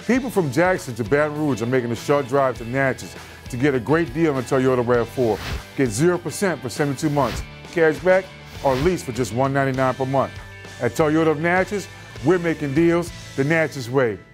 People from Jackson to Baton Rouge are making a short drive to Natchez to get a great deal on a Toyota Rav4. Get 0% for 72 months, cash back, or lease for just $199 per month. At Toyota of Natchez, we're making deals the Natchez way.